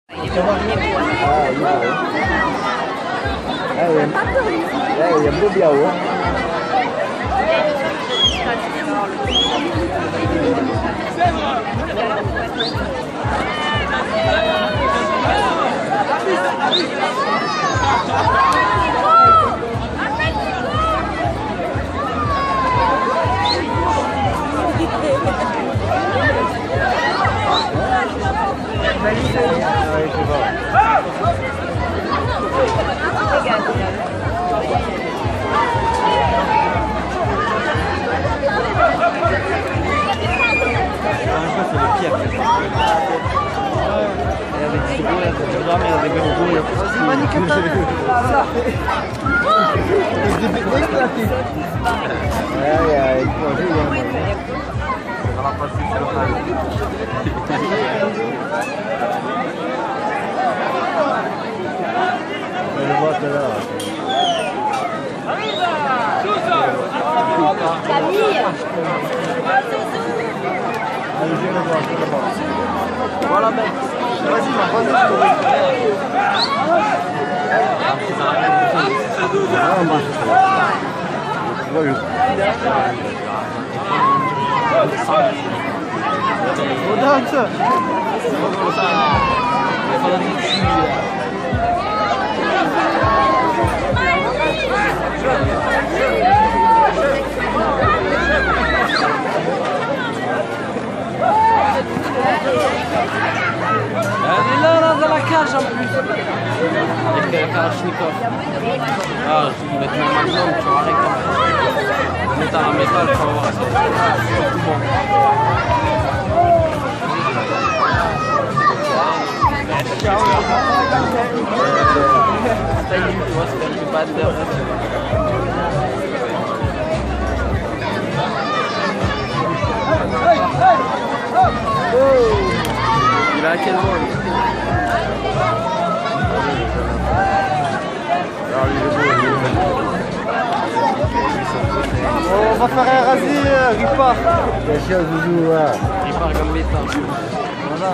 Em có điều á. Voilà, mec. Vas-y, elle est là dans la cage en plus. Avec le Kalachnikov. Ah, je vais mettre mon magnum, tu vas arrêter. Je vais mettre un métal, tu vas voir. C'est tout bon. C'est nul, tu vois, c'est du batter. Il a à quel moment lui? On va faire un rasé, Ripard. Bien sûr, Zouzou. Ripard comme métal. Voilà.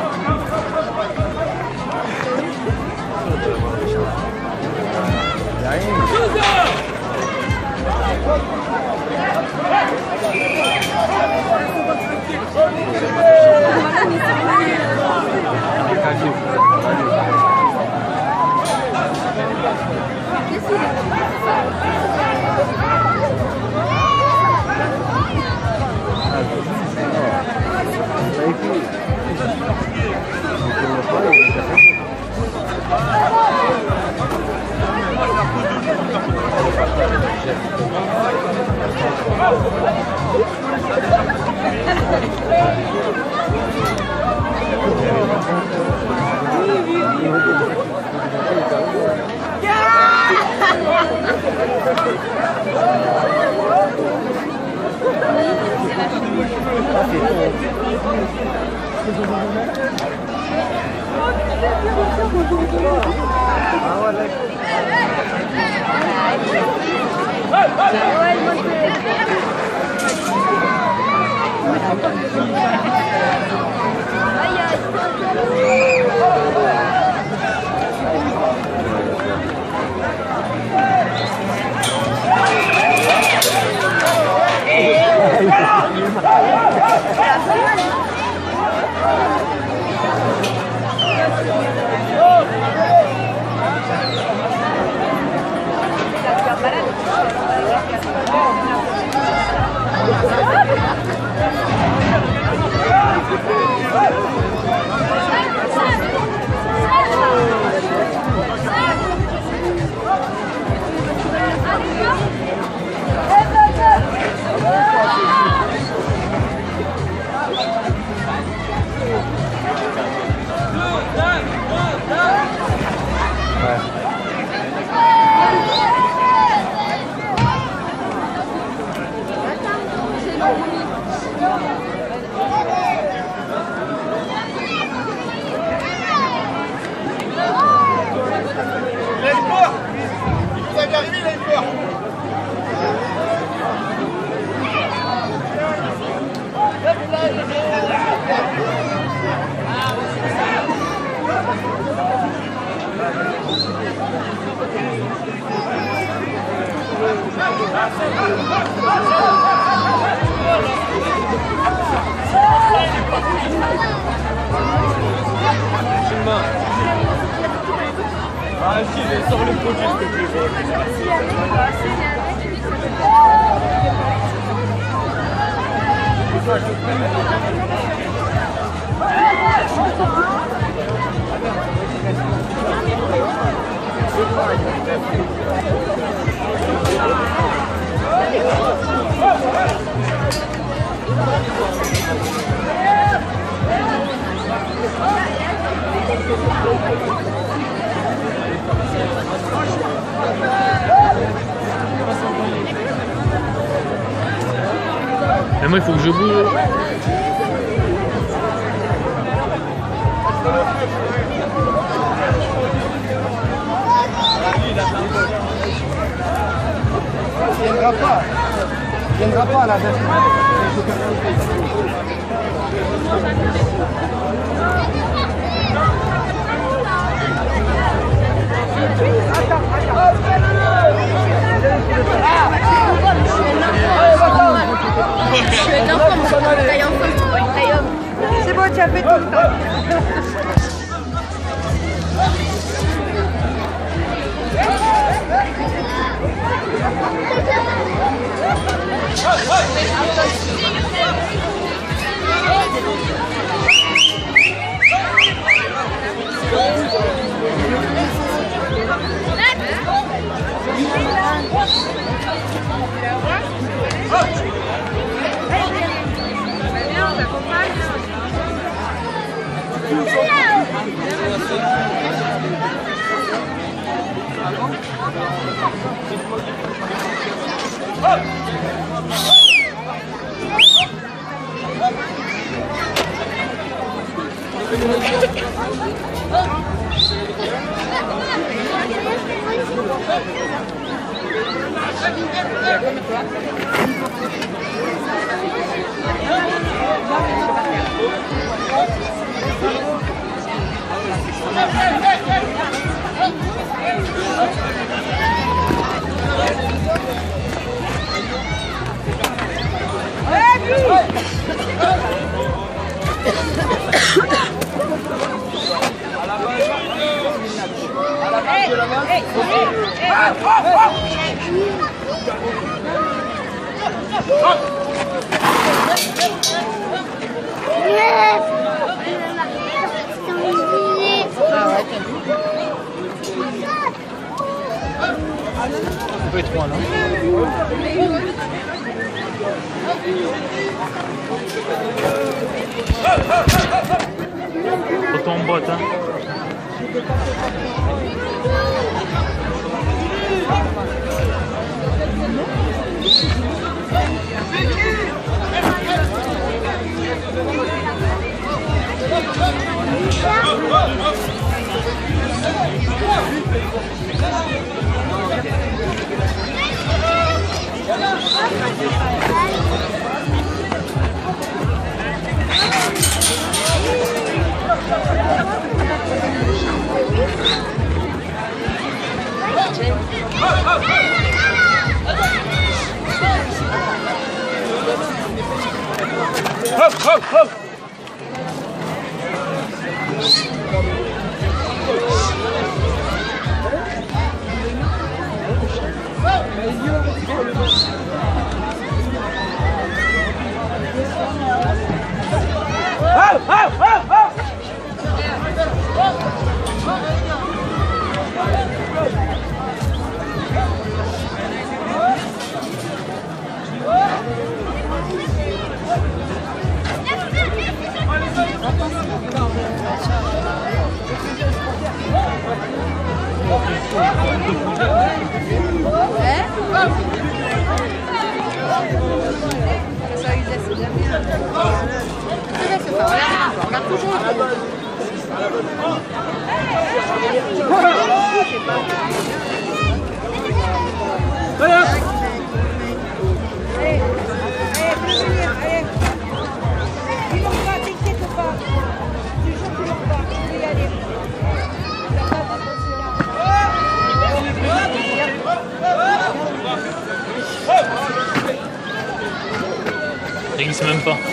Ah si, mais sors le produit s'il te plaît. Et moi il faut que je bouge. Il viendra pas là. C'est bon, tu as fait tout le temps. Ça peut être moi là. Retourne en boîte hein. Hop, hop, hop. sais même pas.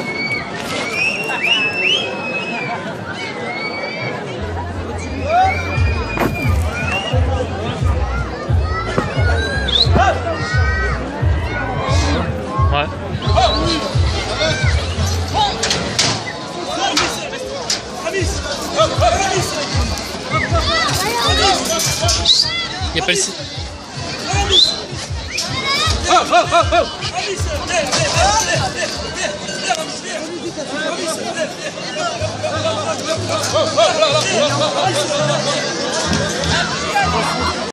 Ouais. Il y a pas le site.